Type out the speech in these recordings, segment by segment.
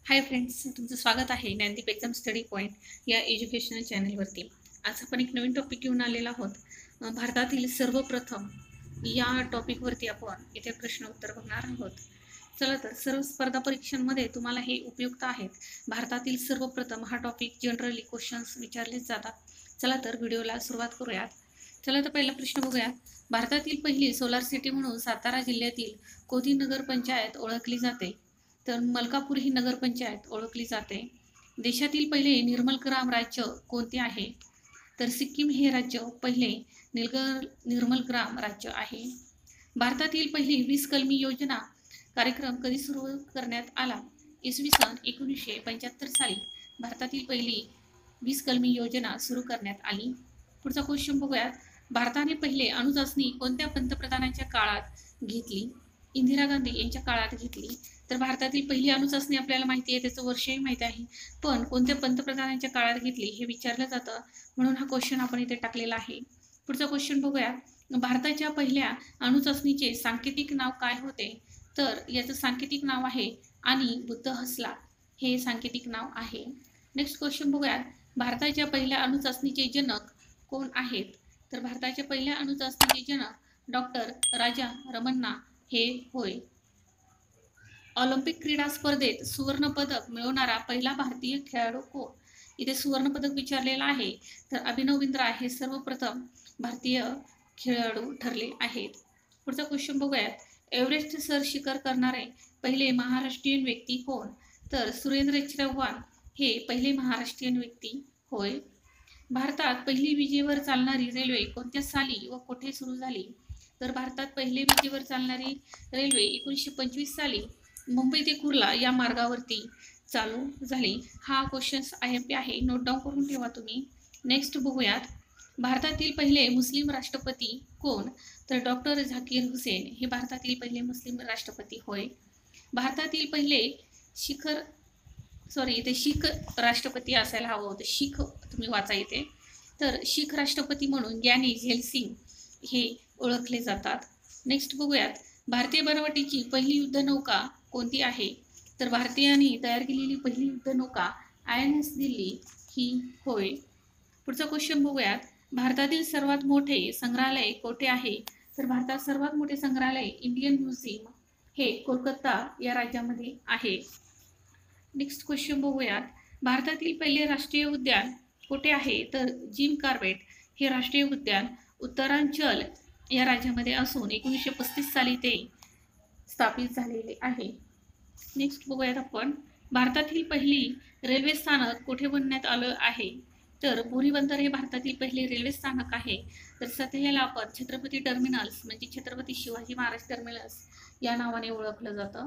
Hi friends, तुमचं स्वागत आहे ज्ञानदीप एक्झाम स्टडी पॉईंट या एज्युकेशनल चॅनलवरती. आज आपण एक नवीन टॉपिक घेऊन आलेलो आहोत. भारतातील सर्वप्रथम या टॉपिकवरती आपण इथे प्रश्न उत्तर बघणार आहोत. चला तर, सर्व स्पर्धा परीक्षांमध्ये तुम्हाला हे उपयुक्त आहेत. भारतातील सर्वप्रथम हा टॉपिक जनरली क्वेश्चन्स विचारलेच जातात. चला तर व्हिडिओला सुरुवात करूयात. चला तर पहिला प्रश्न बघूयात. भारतातील पहिली सोलार सिटी म्हणून सातारा जिल्ह्यातील कोठी नगर पंचायत ओळखली जाते. तर मलकापूर ही नगरपंचायत ओळखली जाते. देशातील पहिले निर्मलग्राम राज्य कोणते आहे? तर सिक्कीम हे राज्य पहिले निर्मलग्राम राज्य आहे. भारतातील पहिली 20 कलमी योजना कार्यक्रम कधी सुरू करण्यात आला? इसवी सन 1975 साली भारतातील पहिली 20 कलमी योजना सुरू करण्यात आली. पुढचा क्वेश्चन बघूयात. भारताने पहिले अणुचाचणी कोणत्या पंतप्रधानांच्या काळात घेतली? इंदिरा गांधी यांच्या काळात घेतली. तर भारतातील पहिली अणुचाचणी आपल्याला माहिती आहे, त्याचं वर्षही माहिती आहे, पण कोणत्या पंतप्रधानांच्या काळात घेतली हे विचारलं जातं, म्हणून हा क्वेश्चन आपण इथे टाकलेला आहे. पुढचा क्वेश्चन बघूया. भारताच्या पहिल्या अणुचाचणीचे सांकेतिक नाव काय होते? तर याचं सांकेतिक नाव आहे आणि बुद्ध हसला, हे सांकेतिक नाव आहे. नेक्स्ट क्वेश्चन बघूया. भारताच्या पहिल्या अणुचाचणीचे जनक कोण आहेत? तर भारताच्या पहिल्या अणुचाचणीचे जनक डॉक्टर राजा रमन्ना हे होय. ऑलिम्पिक क्रीडा स्पर्धेत सुवर्ण पदक मिळवणारा पहिला भारतीय खेळाडू कोण? इथे सुवर्ण पदक विचारलेला आहे, तर अभिनव बिंद्रा हे सर्वप्रथम भारतीय खेळाडू ठरले आहेत. पुढचा क्वेश्चन बघूयात. एव्हरेस्ट सर शिखर करणारे पहिले महाराष्ट्रीयन व्यक्ती कोण? तर सुरेंद्र चव्हाण हे पहिले महाराष्ट्रीयन व्यक्ती होय. भारतात पहिली विजेवर चालणारी रेल्वे कोणत्या साली व कुठे सुरू झाली? तर भारतात पहिली विजेवर चालणारी रेल्वे 1925 साली मुंबई ते कुर्ला या मार्गावरती चालू झाली. हा क्वेश्चन IMP आहे, नोट डाऊन करून ठेवा तुम्ही. नेक्स्ट बघूयात. भारतातील पहिले मुस्लिम राष्ट्रपती कोण? तर डॉक्टर झाकीर हुसेन हे भारतातील पहिले मुस्लिम राष्ट्रपती होय. भारतातील पहिले शीख राष्ट्रपती असायला हवं होतं, शीख तुम्ही वाचा इथे. तर शीख राष्ट्रपती म्हणून ग्यानी झैल सिंग हे ओळखले जातात. नेक्स्ट बघूयात. भारतीय बनावटीची पहिली युद्धनौका कोणती आहे? तर भारतीयांनी तयार केलेली पहिली युद्धनौका INS दिल्ली ही होय. पुढचा क्वेश्चन बघूयात. भारतातील सर्वात मोठे संग्रहालय कोठे आहे? तर भारतात सर्वात मोठे संग्रहालय इंडियन म्युझियम हे कोलकाता या राज्यामध्ये आहे. नेक्स्ट क्वेश्चन बघूयात. भारतातील पहिले राष्ट्रीय उद्यान कुठे आहे? तर जिम कार्बेट हे राष्ट्रीय उद्यान उत्तरांचल या राज्यामध्ये असून 1935 साली ते स्थापित झालेले आहे. नेक्स्ट बघूयात आपण. भारतातील पहिली रेल्वे स्थानक कुठे बनवण्यात आलं आहे? तर बोरी बंदर हे भारतातील पहिले रेल्वे स्थानक आहे. तर सध्याला आपण छत्रपती टर्मिनल्स म्हणजे छत्रपती शिवाजी महाराज टर्मिनल्स या नावाने ओळखलं जातं.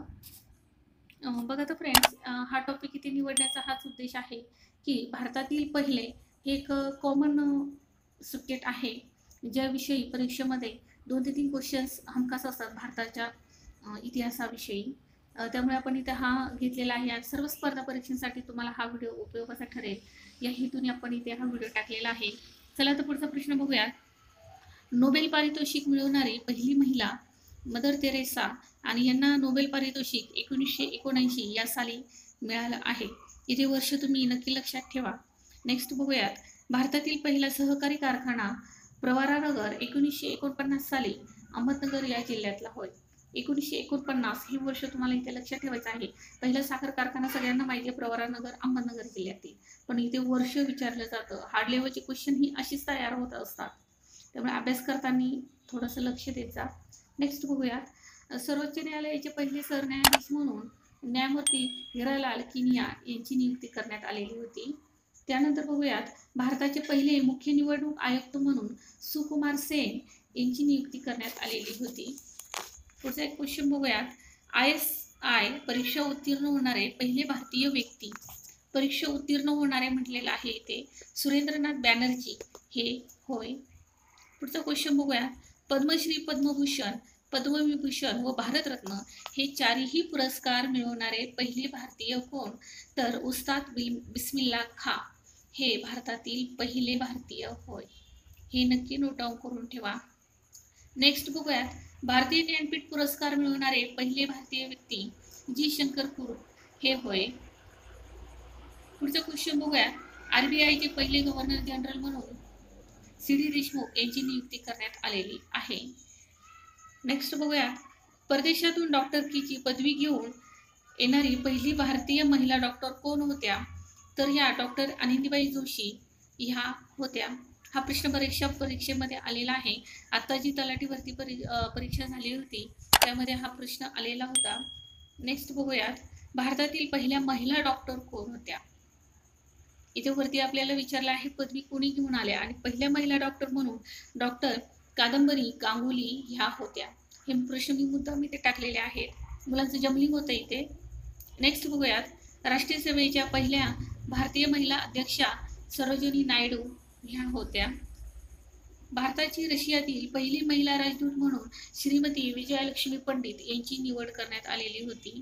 बघा तर फ्रेंड्स, हा टॉपिक इथे निवडण्याचा हाच उद्देश आहे की भारतातील पहिले एक कॉमन सब्जेक्ट आहे, ज्याविषयी परीक्षेमध्ये 2 ते 3 क्वेश्चन्स हमखास असतात भारताच्या इतिहासाविषयी. त्यामुळे आपण इथे हा घेतलेला आहे. सर्व स्पर्धा परीक्षांसाठी तुम्हाला हा व्हिडिओ उपयोगाचा ठरेल या हेतूने आपण इथे हा व्हिडिओ टाकलेला आहे. चला तर पुढचा प्रश्न बघूया. नोबेल पारितोषिक मिळवणारी पहिली महिला मदर तेरेसा आणि यांना नोबेल पारितोषिक 1979 या साली मिळालं आहे. इथे वर्ष तुम्ही नक्की लक्षात ठेवा. नेक्स्ट बघूयात. भारतातील पहिला सहकारी कारखाना प्रवरानगर 1949 साली अहमदनगर या जिल्ह्यातला होय. 1949 हे वर्ष तुम्हाला इथे लक्षात ठेवायचं आहे. पहिला साखर कारखाना सगळ्यांना माहिती आहे, प्रवरानगर अहमदनगर जिल्ह्यातील, पण इथे वर्ष विचारलं जातं. हार्ड लेवलची क्वेश्चन ही अशीच तयार होत असतात, त्यामुळे अभ्यास करताना थोडंसं लक्ष देत जा. नेक्स्ट बघूयात. सर्वोच्च न्यायालयाचे पहिले सरन्यायाधीश म्हणून न्यायमूर्ती हिरालाल किनिया यांची नियुक्ती करण्यात आलेली होती. त्यानंतर बघूयात. भारताचे पहिले मुख्य निवडणूक आयुक्त म्हणून सुकुमार सेन यांची नियुक्ती करण्यात आलेली होती. पुढचा एक क्वेश्चन बघूयात. ISI परीक्षा उत्तीर्ण होणारे पहिले भारतीय व्यक्ती. परीक्षा उत्तीर्ण होणारे म्हटलेलं आहे इथे सुरेंद्रनाथ बॅनर्जी हे होय. पुढचा क्वेश्चन बघूया. पद्मश्री, पद्मभूषण, पद्मविभूषण व भारतरत्न हे चारही पुरस्कार मिळवणारे पहिले भारतीय कोण? तर उस्ताद बिस्मिल्ला खां हे भारतातील पहिले भारतीय होय. हे नक्की नोट डाऊन करून ठेवा. नेक्स्ट बघूयात. भारतीय ज्ञानपीठ पुरस्कार मिळवणारे पहिले भारतीय व्यक्ती जी शंकर कुरुप हे होय. पुढचा क्वेश्चन बघूया. RBIचे पहिले गव्हर्नर जनरल म्हणून CD देशमुख यांची नियुक्ती करण्यात आलेली आहे. नेक्स्ट बघूया. परदेशातून डॉक्टरकीची पदवी घेऊन येणारी पहिली भारतीय महिला डॉक्टर कोण होत्या? तर ह्या डॉक्टर आनंदीबाई जोशी ह्या होत्या. हा प्रश्न परीक्षेमध्ये आलेला आहे. आता जी तलाठी भरती परीक्षा झाली होती त्यामध्ये हा प्रश्न आलेला होता. नेक्स्ट बघूयात. भारतातील पहिल्या महिला डॉक्टर कोण होत्या? इथे वरती आपल्याला विचारलं आहे पदवी कोणी घेऊन आल्या, आणि पहिल्या महिला डॉक्टर म्हणून डॉक्टर कादंबरी गांगुली ह्या होत्या. हे प्रश्न मी मुद्दाम इथे टाकलेले आहेत. मुलांचं जमलिंग होतं इथे. नेक्स्ट बघूयात. राष्ट्रीय सभेच्या पहिल्या भारतीय महिला अध्यक्षा सरोजिनी नायडू ह्या होत्या. भारताची रशियातील पहिली महिला राजदूत म्हणून श्रीमती विजयालक्ष्मी पंडित यांची निवड करण्यात आलेली होती.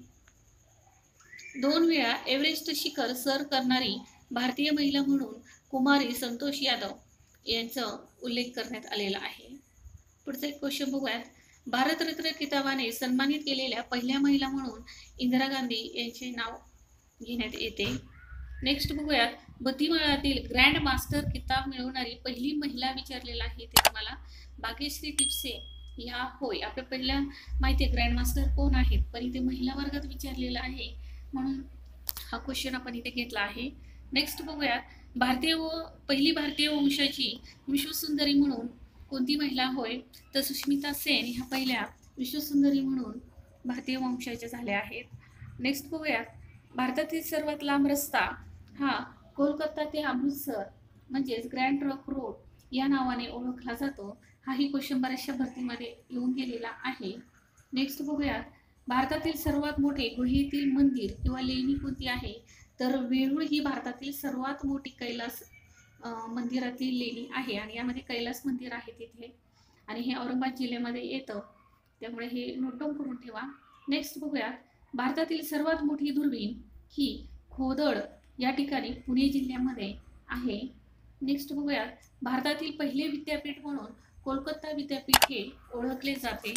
2 वेळा एव्हरेस्ट शिखर सर करणारी भारतीय महिला म्हणून कुमारी संतोष यादव यांचा उल्लेख करण्यात आलेला आहे. पुढचा एक क्वेश्चन बघूयात. भारतरत्न किताबाने सन्मानित केलेल्या पहिल्या महिला म्हणून इंदिरा गांधी यांचे नाव घेण्यात येते. नेक्स्ट बघूयात. बुद्धिबळातील ग्रँड मास्टर किताब मिळवणारी पहिली महिला विचारलेला आहे ते तुम्हाला. भाग्यश्री टिपसे ह्या होय. आपल्या पहिल्या माहिती आहे ग्रँड मास्टर कोण आहेत, पण इथे महिला वर्गात विचारलेला आहे म्हणून हा क्वेश्चन आपण इथे घेतला आहे. नेक्स्ट बघूयात. पहिली भारतीय वंशाची विश्वसुंदरी म्हणून कोणती महिला होय? तर सुष्मिता सेन ह्या पहिल्या विश्वसुंदरी म्हणून भारतीय वंशाच्या झाल्या आहेत. नेक्स्ट बघूयात. भारतातील सर्वात लांब रस्ता हा कोलकाता ते अमृतसर म्हणजेच ग्रँड ट्रंक रोड या नावाने ओळखला जातो. हाही क्वेश्चन बऱ्याचशा भरतीमध्ये येऊन गेलेला आहे. नेक्स्ट बघूयात. भारतातील सर्वात मोठे गुहेतील मंदिर किंवा लेणी कोणती आहे? तर वेरूळ ही भारतातील सर्वात मोठी कैलास मंदिरातील लेणी आहे, आणि यामध्ये कैलास मंदिर आहे तिथे, आणि हे औरंगाबाद जिल्ह्यामध्ये येतं, त्यामुळे हे नोट डाऊन करून ठेवा. नेक्स्ट बघूयात. भारतातील सर्वात मोठी दुर्बीण ही खोदड या ठिकाणी पुणे जिल्ह्यामध्ये आहे. नेक्स्ट बघूयात. भारतातील पहिले विद्यापीठ म्हणून कोलकाता विद्यापीठ हे ओळखले जाते.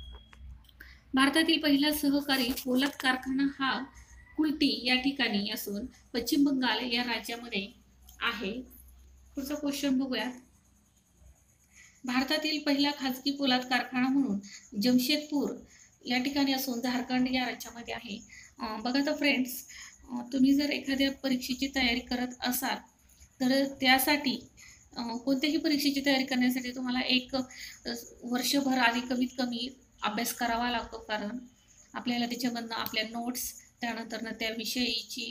भारतातील पहिला सहकारी पोलाद कारखाना हा कुल्टी या ठिकाणी असून पश्चिम बंगाल या राज्यामध्ये आहे. पुढचा क्वेश्चन बघूया. भारतातील पहिला खाजगी पोलाद कारखाना म्हणून जमशेदपूर या ठिकाणी असून झारखंड या राज्यामध्ये आहे. बघा तर फ्रेंड्स, तुम्ही जर एखाद्या परीक्षेची तयारी करत असाल तर त्यासाठी कोणत्याही परीक्षेची तयारी करण्यासाठी तुम्हाला एक वर्षभर आधी कमीत कमी अभ्यास करावा लागतो, कारण आपल्याला त्याच्यामधनं आपल्या नोट्स, त्यानंतर त्या विषयीची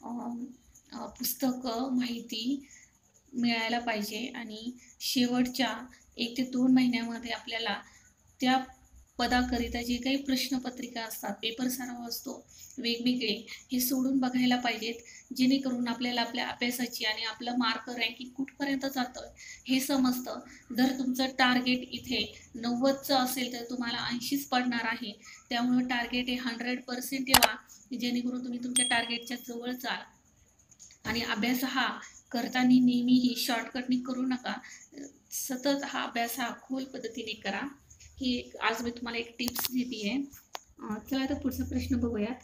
पुस्तकं माहिती मिळायला पाहिजे, आणि शेवटच्या 1 ते 2 महिन्यामध्ये आपल्याला त्या पदाकरिता जे काही प्रश्नपत्रिका असतात, पेपर सराव असतो वेगवेगळे, हे सोडून बघायला पाहिजेत, जेणेकरून आपल्याला आपल्या अभ्यासाची आणि आपलं मार्क रँकिंग कुठपर्यंत जातं हे समजतं. जर तुमचं टार्गेट इथे 90चं असेल तर तुम्हाला 80च पडणार आहे. त्यामुळे टार्गेट हे 100% ठेवा, जेणेकरून तुम्ही तुमच्या टार्गेटच्या जवळ जाल. आणि अभ्यास हा करताना नेहमीही शॉर्टकटनी करू नका. सतत हा अभ्यास हा खोल पद्धतीने करा. ही आज मी तुम्हाला एक टिप्स देते आहे. चला तर पुढचा प्रश्न बघूयात.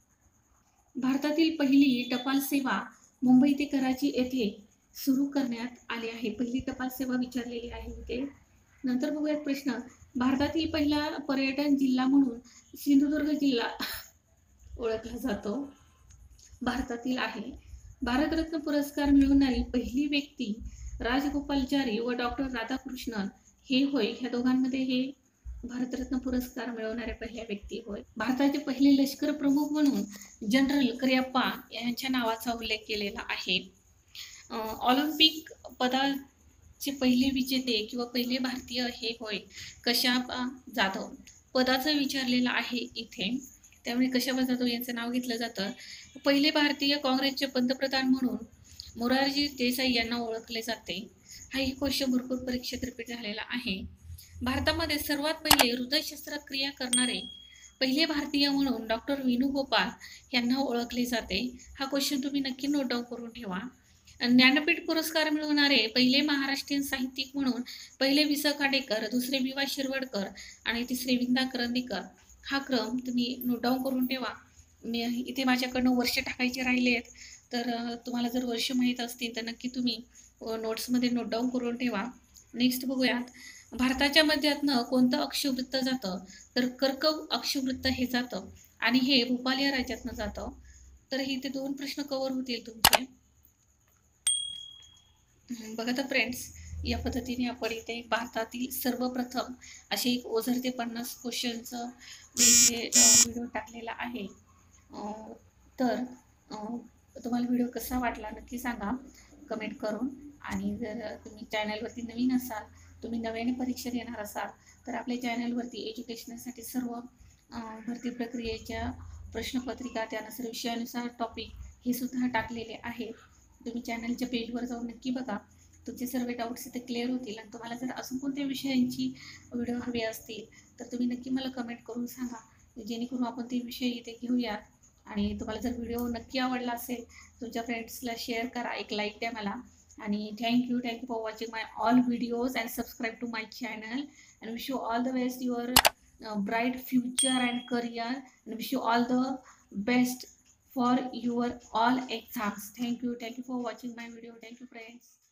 भारतातील पहिली टपाल सेवा मुंबई ते कराची येथे सुरू करण्यात आली आहे. पहिली टपाल सेवा विचारलेली आहे इथे. नंतर बघूयात प्रश्न. भारतातील पहिला पर्यटन जिल्हा म्हणून सिंधुदुर्ग जिल्हा ओळखला जातो. भारतातील आहे. भारतरत्न पुरस्कार मिळवणारी पहिली व्यक्ती राजगोपालाचारी व डॉक्टर राधाकृष्णन हे होय. ह्या दोघांमध्ये हे भारतरत्न पुरस्कार मिळवणाऱ्या पहिल्या व्यक्ती होय. भारताचे पहिले लष्कर प्रमुख म्हणून जनरल करिअप्पा यांच्या नावाचा उल्लेख केलेला आहे. ऑलिम्पिक पदाचे पहिले विजेते किंवा पहिले भारतीय हे होय कशाबा जाधव. पदाचं विचारलेलं आहे इथे, त्यामुळे कशाबा जाधव यांचं नाव घेतलं जातं. पहिले भारतीय काँग्रेसचे पंतप्रधान म्हणून मोरारजी देसाई यांना ओळखले जाते. हा एक क्वेश्चन भरपूर परीक्षेत रिपीट झालेला आहे. भारतामध्ये सर्वात पहिले हृदय शस्त्रक्रिया करणारे पहिले भारतीय म्हणून डॉक्टर वेणुगोपाल यांना ओळखले जाते. हा क्वेश्चन तुम्ही नक्की नोट डाऊन करून ठेवा. ज्ञानपीठ पुरस्कार मिळवणारे पहिले महाराष्ट्रीयन साहित्यिक म्हणून पहिले वि स खांडेकर, दुसरे वि वा शिरवाडकर आणि तिसरे विंदा करंदीकर. हा क्रम तुम्ही नोट डाऊन करून ठेवा. मी इथे माझ्याकडनं वर्ष टाकायचे राहिले आहेत तर तुम्हाला जर वर्ष माहीत असतील तर नक्की तुम्ही नोट्समध्ये नोट डाऊन करून ठेवा. नेक्स्ट बघूयात, भारताच्या मध्यातनं कोणतं अक्षवृत्त जातं? तर कर्कव अक्षवृत्त हे जातं आणि हे भूपाल या राज्यातनं जातं. तर इथे 2 प्रश्न कव्हर होतील तुमचे. बघा तर फ्रेंड्स, या पद्धतीने आपण इथे भारतातील सर्वप्रथम असे एक ओझर ते 50 क्वेश्चनचं व्हिडिओ टाकलेला आहे. तर तुम्हाला व्हिडिओ कसा वाटला नक्की सांगा कमेंट करून. आणि जर तुम्ही चॅनलवरती नवीन असाल, तुम्ही नव्याने परीक्षा देणार असाल, तर आपल्या चॅनलवरती एज्युकेशनसाठी सर्व भरती प्रक्रियेच्या प्रश्नपत्रिका, त्यानुसार विषयानुसार टॉपिक हे सुद्धा टाकलेले आहे. तुम्ही चॅनलच्या पेजवर जाऊन नक्की बघा. तुमचे सर्व डाऊट्स इथे क्लिअर होतील. आणि तुम्हाला जर अजून कोणत्या विषयांची व्हिडिओ हवे असतील तर तुम्ही नक्की मला कमेंट करून सांगा, जेणेकरून आपण ते विषय इथे घेऊयात. आणि तुम्हाला जर व्हिडिओ नक्की आवडला असेल, तुमच्या फ्रेंड्सला शेअर करा, एक लाईक द्या मला. आणि thank you for watching my all videos and subscribe to my channel. And wish you all the best your bright future and career, and wish you all the best for your all exams. Thank you for watching my video. Thank you friends.